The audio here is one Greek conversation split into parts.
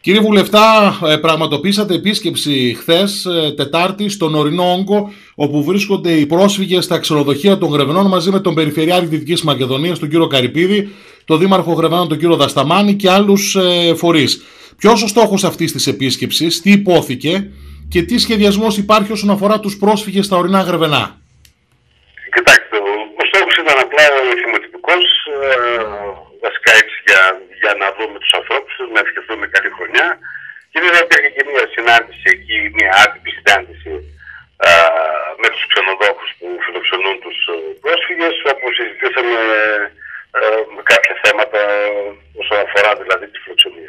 Κύριε Βουλευτά, πραγματοποιήσατε επίσκεψη χθες, Τετάρτη, στον Ορεινό Όγκο, όπου βρίσκονται οι πρόσφυγες στα ξενοδοχεία των Γρεβενών μαζί με τον Περιφερειάρχη Δυτικής Μακεδονίας, τον κύριο Καρυπίδη, τον Δήμαρχο Γρεβενών, τον κύριο Δασταμάνη και άλλους φορείς. Ποιος ο στόχος αυτής της επίσκεψης, τι υπόθηκε και τι σχεδιασμός υπάρχει όσον αφορά τους πρόσφυγες στα ορεινά Γρεβενά? Κοιτάξτε, ο στόχος ήταν απλά θυμοτυπικός, βασικά έτσι για να δούμε τους ανθρώπους, να ευχηθούμε καλή χρονιά. Και βέβαια υπήρχε και μια συνάντηση εκεί, μια άτυπη συνάντηση με τους ξενοδόχους που φιλοξενούν τους πρόσφυγες, όπου συζητήσαμε κάποια θέματα όσον αφορά δηλαδή τη φιλοξενία.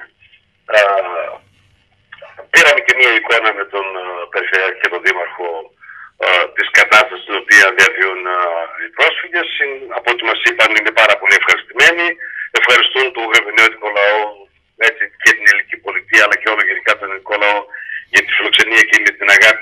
Πήραμε και μια εικόνα με τον Περιφερειάρχη και τον Δήμαρχο της κατάστασης στην οποία διαβιούν οι πρόσφυγες. Από ό,τι μας είπαν είναι πάρα πολύ ευχαριστημένοι. Ευχαριστούν τον γρεβενιώτικο λαό, έτσι, και την ελληνική πολιτεία, αλλά και όλο γενικά τον ελληνικό λαό για τη φιλοξενία και με την αγάπη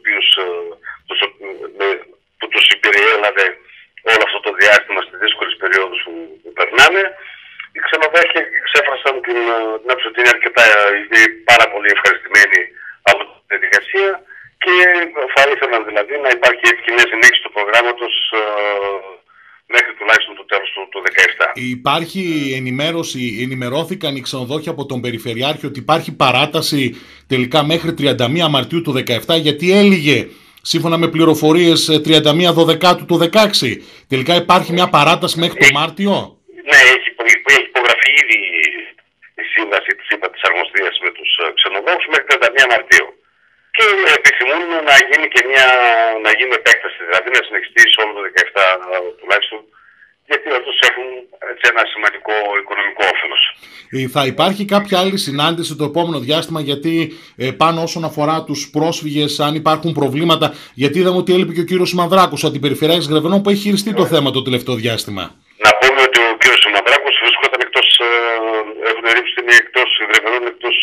που τους υπεριέλαβε όλο αυτό το διάστημα στις δύσκολες περιόδους που περνάμε. Οι ξενοδόχοι εξέφρασαν την άποψη ότι είναι είναι πάρα πολύ ευχαριστημένοι από την διαδικασία και θα ήθελαν δηλαδή να υπάρχει έτσι και μια συνέχιση του προγράμματος μέχρι τουλάχιστον το τέλος του 2017. Υπάρχει ενημέρωση, ενημερώθηκαν οι ξενοδόχοι από τον Περιφερειάρχη ότι υπάρχει παράταση τελικά μέχρι 31 Μαρτίου του 2017, γιατί έλυγε σύμφωνα με πληροφορίες 31 Δωδεκάτου του 2016. Τελικά υπάρχει μια παράταση μέχρι το Μάρτιο. Ναι, έχει υπογραφεί ήδη η σύμβαση της ΥΠΑ της Αρμοστίας με τους ξενοδόχους μέχρι 31 Μαρτίου. Και επιθυμούν να γίνει επέκταση, δηλαδή να συνεχιστεί σε όλο το 2017 τουλάχιστον, γιατί αυτούς έχουν έτσι ένα σημαντικό οικονομικό όφελος. Θα υπάρχει κάποια άλλη συνάντηση το επόμενο διάστημα, γιατί πάνω όσον αφορά τους πρόσφυγες, αν υπάρχουν προβλήματα, γιατί είδαμε ότι έλειπε και ο κύριος Σιμανδράκος, αντιπεριφερειάρχης Γρεβενών, που έχει χειριστεί το θέμα το τελευταίο διάστημα. Να πούμε ότι ο κύριος Σιμανδράκος βρισκόταν έχουν ρίξει εκτός Γρεβενών,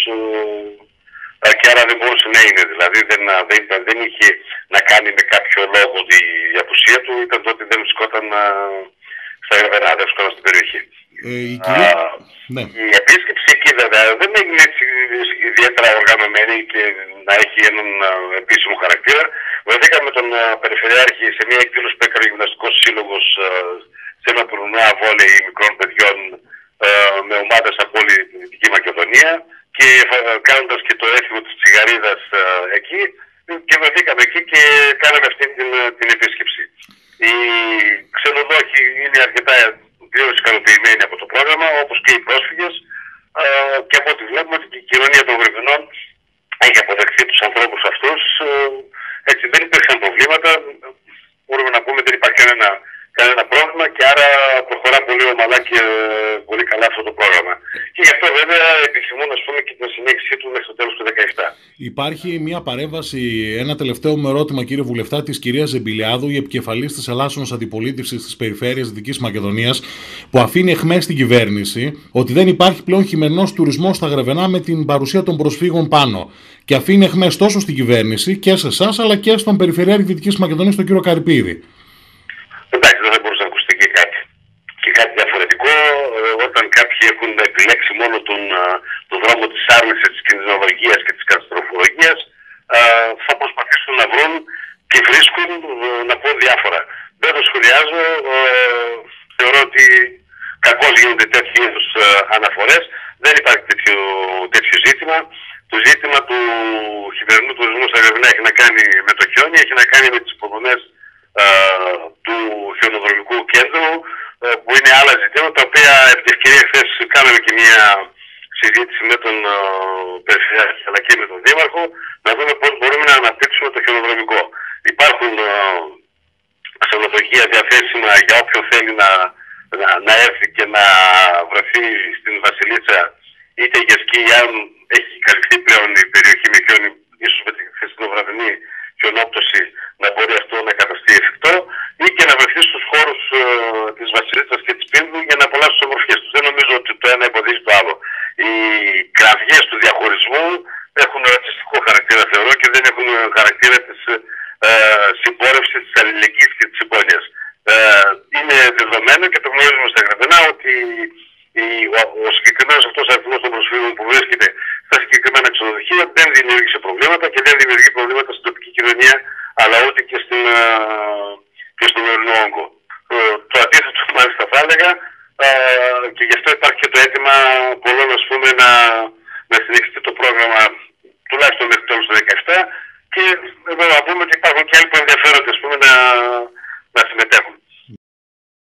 και άρα δεν μπορούσε να είναι. Δηλαδή δεν είχε να κάνει με κάποιο λόγο η απουσία του, ήταν το ότι δεν βρισκόταν στα Γρεβενά, δεν βρισκόταν στην περιοχή. Ναι. Η επίσκεψη εκεί βέβαια δεν έγινε έτσι ιδιαίτερα οργανωμένη και να έχει έναν επίσημο χαρακτήρα. Βρεθήκαμε με τον Περιφερειάρχη σε μια εκδήλωση που έκανε ο Γυμναστικός Σύλλογος σε ένα τουρνουά βόλεϊ μικρών παιδιών με ομάδες από όλη τη Δυτική Μακεδονία και κάνοντας και το έθιμο της τσιγαρίδας εκεί, και βρεθήκαμε εκεί και κάναμε αυτή την επίσκεψη. Οι ξενοδόχοι είναι αρκετά πλήρως ικανοποιημένοι από το πρόγραμμα, όπως και οι πρόσφυγες, και από ό,τι βλέπουμε ότι η κοινωνία των Γρεβενών έχει αποδεχθεί τους ανθρώπους αυτούς. Έτσι, δεν υπήρξαν προβλήματα, μπορούμε να πούμε δεν υπάρχει κανένα πρόβλημα, και άρα προχωρά πολύ ομαλά και πολύ καλά αυτό το πρόγραμμα. Και γι' αυτό βέβαια επιθυμούν και την συνέχιση του μέχρι το τέλος του 2017. Υπάρχει μια παρέμβαση, ένα τελευταίο μου ερώτημα κύριε Βουλευτά, της κυρίας Ζεμπιλιάδου, η επικεφαλής της Ελλάσσονος Αντιπολίτευσης της Περιφέρειας Δυτικής Μακεδονίας, που αφήνει εχμές στην κυβέρνηση ότι δεν υπάρχει πλέον χειμερινός τουρισμός στα Γρεβενά με την παρουσία των προσφύγων πάνω. Και αφήνει εχμές τόσο στην κυβέρνηση και σε εσάς, αλλά και στον Περιφερειάρχη Δυτικής Μακεδονίας, τον κύριο Καρυπίδη. Εντάξει, δεν θα μπορούσε να ακουστεί και κάτι διαφορετικό, όταν κάποιοι έχουν επιλέξει μόνο τον δρόμο της άρνησης, της κινδυνολογίας και της καταστροφολογίας, θα προσπαθήσουν να βρουν και βρίσκουν να πούν διάφορα. Δεν το σχολιάζω, θεωρώ ότι κακώς γίνονται τέτοιου είδους αναφορές, δεν υπάρχει τέτοιο ζήτημα. Το ζήτημα του χειμερινού τουρισμού στα Γρεβενά έχει να κάνει με το χιόνι, έχει να κάνει με τις υποδομές του χιονοδρομικού κέντρου, που είναι άλλα ζητήματα, τα οποία επί τη ευκαιρία χθες κάναμε και μια συζήτηση με τον Περιφερειάρχη αλλά και με τον Δήμαρχο, να δούμε πώς μπορούμε να αναπτύξουμε το χιονοδρομικό. Υπάρχουν ξενοδοχεία διαθέσιμα για όποιον θέλει να έρθει και να βρεθεί στην Βασιλίτσα, είτε για σκι, αν έχει καλυφθεί πλέον η περιοχή με χιόνι, ίσως με τη χθεσινοβραδινή χιονόπτωση να μπορεί αυτό να καταστεί εφικτό, ή και να βρεθεί στους χώρους της Βασιλίτσας και της Πίνδου για να απολαύσει τις ομορφιές του. Δεν νομίζω ότι το ένα εμποδίζει το άλλο. Οι κραυγές του διαχωρισμού έχουν ρατσιστικό χαρακτήρα, θεωρώ, και δεν έχουν χαρακτήρα της συμπόρευσης, της αλληλεγγύης και της συμπόνιας. Είναι δεδομένο και το γνωρίζουμε στα Γρεβενά ότι ο συγκεκριμένος αυτός αριθμός των προσφύγων που βρίσκεται στα συγκεκριμένα και στον ορεινό όγκο. Το αντίθετο μάλιστα θα έλεγα, και γι' αυτό υπάρχει και το αίτημα πολλών, ας πούμε, να συνεχιστεί το πρόγραμμα τουλάχιστον μέχρι τέλος του 2017, και εδώ να πούμε ότι